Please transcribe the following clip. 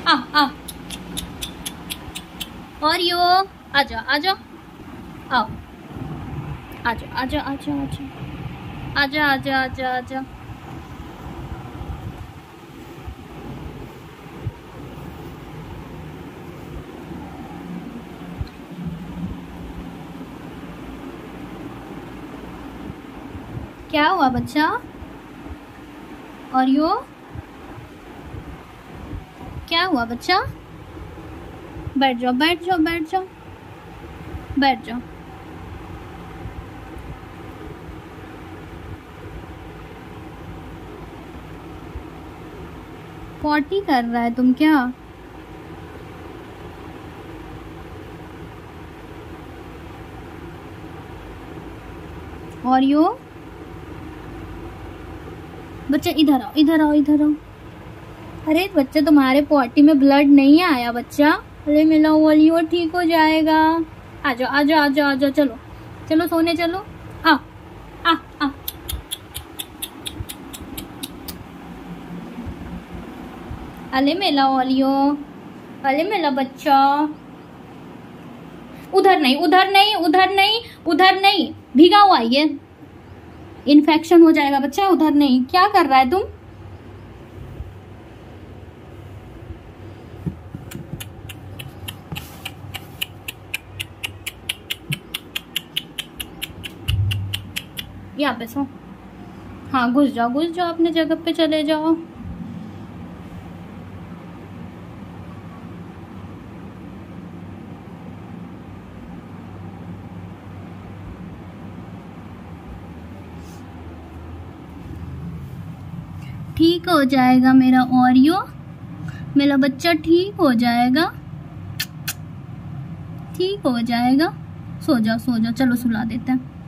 आ आ और यो आजा आजा आओ आजा आजा आजा आजा आजा आजा आजा आजा। क्या हुआ बच्चा? और यो क्या हुआ बच्चा? बैठ जाओ बैठ जाओ बैठ जाओ बैठ जाओ। पॉटी कर रहा है तुम क्या? और यो बच्चा इधर आओ इधर आओ इधर आओ। अरे बच्चा तुम्हारे पॉटी में ब्लड नहीं आया बच्चा। अरे मिला वो ठीक हो जाएगा। आजा आजा आजा आजा चलो चलो सोने चलो। आ आ आ अले मेला ओलियो अले मेला बच्चा। उधर नहीं उधर नहीं उधर नहीं उधर नहीं भीगा हुआ ये इन्फेक्शन हो जाएगा बच्चा। उधर नहीं। क्या कर रहा है तुम? यहाँ पे सो। हाँ घुस जाओ अपने जगह पे चले जाओ। ठीक हो जाएगा मेरा ओरियो। मेरा बच्चा ठीक हो जाएगा ठीक हो जाएगा। सो जाओ चलो सुला देते हैं।